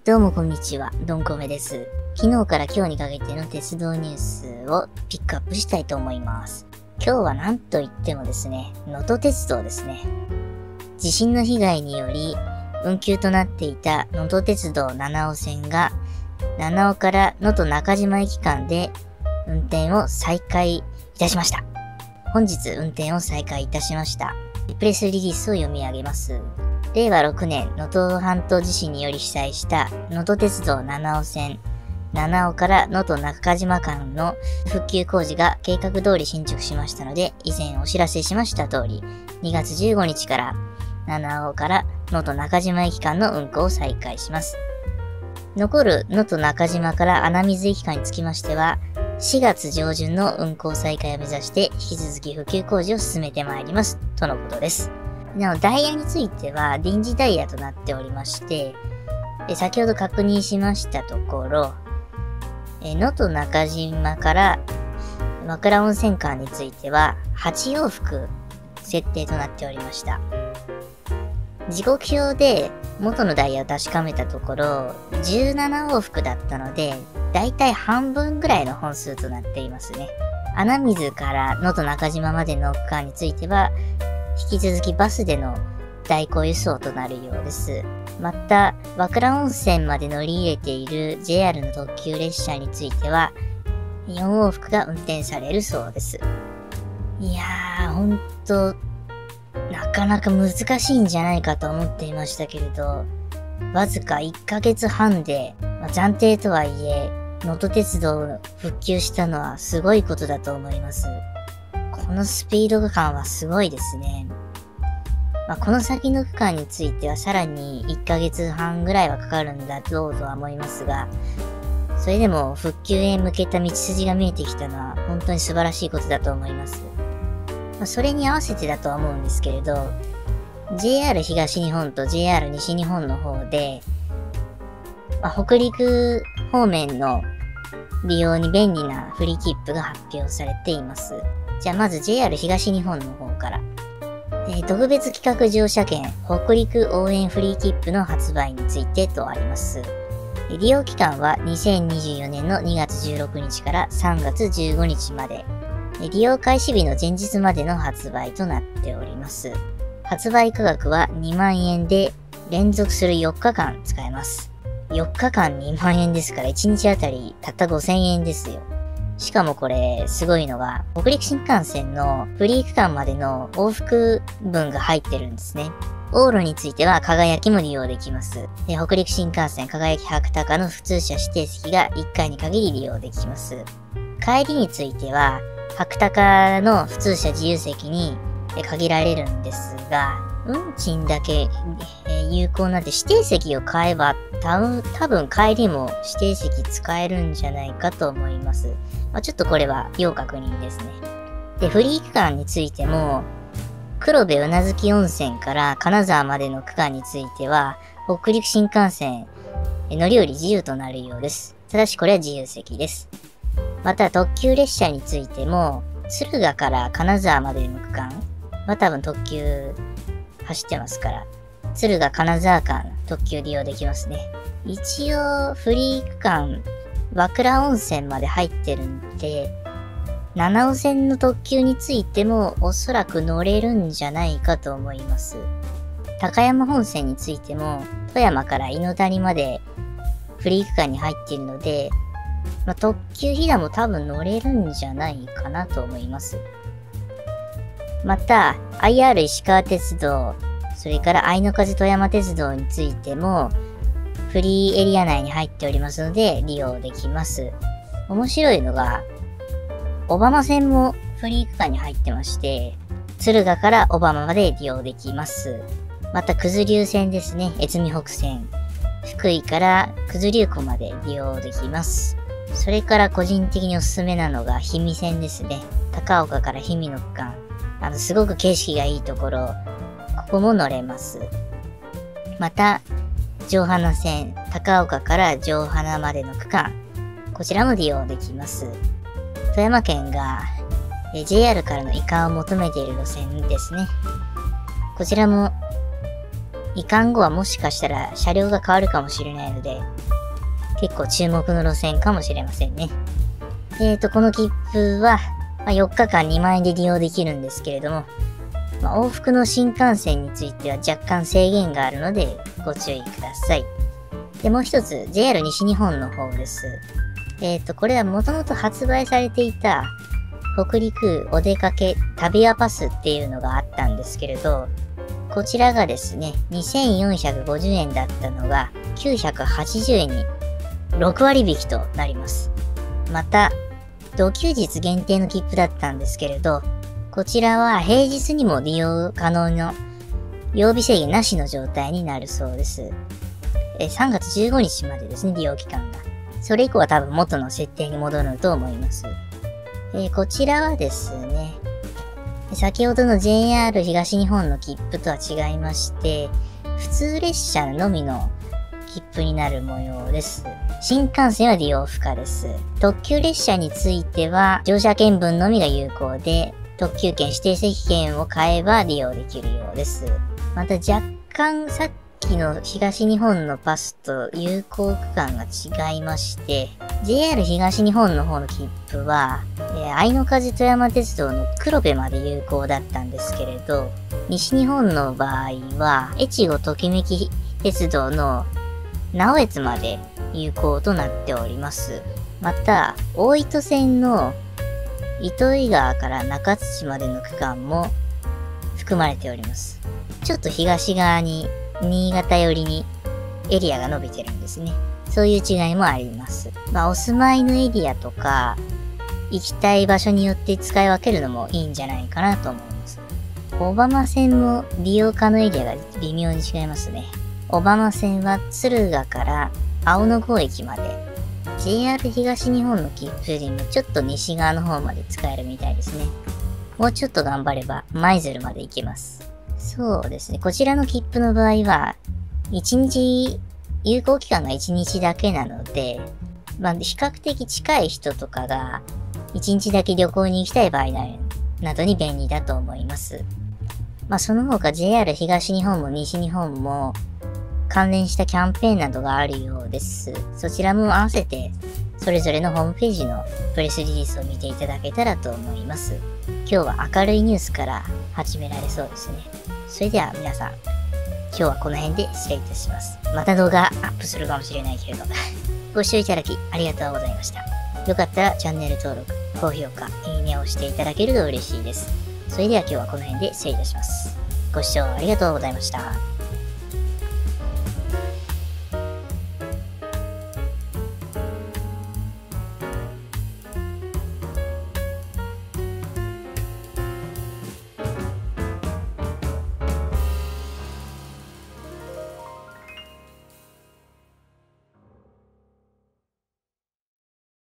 どうもこんにちは、どんこめです。昨日から今日にかけての鉄道ニュースをピックアップしたいと思います。今日は何と言ってもですね、能登鉄道ですね。地震の被害により運休となっていた能登鉄道七尾線が七尾から能登中島駅間で運転を再開いたしました。本日運転を再開いたしました。プレスリリースを読み上げます。令和6年能登半島地震により被災した能登鉄道七尾線七尾から能登中島間の復旧工事が計画通り進捗しましたので、以前お知らせしました通り、2月15日から七尾から能登中島駅間の運行を再開します。残る能登中島から穴水駅間につきましては、4月上旬の運行再開を目指して引き続き復旧工事を進めてまいります。とのことです。なお、ダイヤについては臨時ダイヤとなっておりまして、先ほど確認しましたところ、能登中島から和倉温泉間については8往復設定となっておりました。時刻表で元のダイヤを確かめたところ、17往復だったので、だいたい半分ぐらいの本数となっていますね。穴水から能登中島までの区間については、引き続きバスでの代行輸送となるようです。また、和倉温泉まで乗り入れている JR の特急列車については、4往復が運転されるそうです。いやー、ほんと、なかなか難しいんじゃないかと思っていましたけれど、わずか1ヶ月半で、暫定とはいえ、能登鉄道を復旧したのはすごいことだと思います。このスピード感はすごいですね。この先の区間についてはさらに1ヶ月半ぐらいはかかるんだろうとは思いますが、それでも復旧へ向けた道筋が見えてきたのは本当に素晴らしいことだと思います。それに合わせてだとは思うんですけれど、JR 東日本と JR 西日本の方で、北陸方面の利用に便利なフリー切符が発表されています。じゃあまず JR 東日本の方から。特別企画乗車券北陸応援フリー切符の発売についてとあります。利用期間は2024年の2月16日から3月15日まで。利用開始日の前日までの発売となっております。発売価格は2万円で連続する4日間使えます。4日間2万円ですから1日あたりたった5000円ですよ。しかもこれすごいのが北陸新幹線のフリー区間までの往復分が入ってるんですね。往路については輝きも利用できます。北陸新幹線輝き白鷹の普通車指定席が1回に限り利用できます。帰りについては白鷹の普通車自由席に限られるんですが、運賃だけ有効なんで指定席を買えば多分帰りも指定席使えるんじゃないかと思います。ちょっとこれは要確認ですね。で、フリー区間についても、黒部宇奈月温泉から金沢までの区間については、北陸新幹線乗り降り自由となるようです。ただしこれは自由席です。また特急列車についても、敦賀から金沢までの区間は多分特急走ってますから、敦賀金沢間特急利用できますね。一応フリー区間和倉温泉まで入ってるんで、七尾線の特急についてもおそらく乗れるんじゃないかと思います。高山本線についても富山から猪谷までフリー区間に入っているので、特急ひだも多分乗れるんじゃないかなと思います。また IR 石川鉄道、それから愛の風富山鉄道についてもフリーエリア内に入っておりますので利用できます。面白いのが、小浜線もフリー区間に入ってまして、敦賀から小浜まで利用できます。また九頭竜線ですね、越美北線。福井から九頭竜湖まで利用できます。それから個人的におすすめなのが氷見線ですね。高岡から氷見の区間。すごく景色がいいところ、ここも乗れます。また、城花線、高岡から城花までの区間、こちらも利用できます。富山県が JR からの移管を求めている路線ですね。こちらも移管後はもしかしたら車両が変わるかもしれないので、結構注目の路線かもしれませんね。この切符は、4日間2万円で利用できるんですけれども、往復の新幹線については若干制限があるのでご注意ください。で、もう一つ、JR 西日本の方です。これはもともと発売されていた北陸お出かけ旅屋パスっていうのがあったんですけれど、こちらがですね、2450円だったのが980円に6割引きとなります。また、土休日限定の切符だったんですけれど、こちらは平日にも利用可能の曜日制限なしの状態になるそうです。3月15日までですね、利用期間が。それ以降は多分元の設定に戻ると思います。こちらはですね、先ほどの JR 東日本の切符とは違いまして、普通列車のみの切符になる模様です。新幹線は利用不可です。特急列車については乗車券分のみが有効で、特急券指定席券を買えば利用できるようです。また若干さっきの東日本のパスと有効区間が違いまして、JR 東日本の方の切符は、愛の風富山鉄道の黒部まで有効だったんですけれど、西日本の場合は、越後ときめき鉄道の直江津まで有効となっております。また、大糸線の糸魚川から中津市までの区間も含まれております。ちょっと東側に、新潟寄りにエリアが伸びてるんですね。そういう違いもあります。お住まいのエリアとか、行きたい場所によって使い分けるのもいいんじゃないかなと思います。小浜線も利用可能エリアが微妙に違いますね。小浜線は敦賀から青野郷駅まで、JR 東日本の切符よりもちょっと西側の方まで使えるみたいですね。もうちょっと頑張れば舞鶴まで行けます。そうですね。こちらの切符の場合は、有効期間が1日だけなので、比較的近い人とかが1日だけ旅行に行きたい場合などに便利だと思います。その他 JR 東日本も西日本も関連したキャンペーンなどがあるようです。そちらも合わせて、それぞれのホームページのプレスリリースを見ていただけたらと思います。今日は明るいニュースから始められそうですね。それでは皆さん、今日はこの辺で失礼いたします。また動画アップするかもしれないけれど、ご視聴いただきありがとうございました。よかったらチャンネル登録、高評価、いいねをしていただけると嬉しいです。それでは今日はこの辺で失礼いたします。ご視聴ありがとうございました。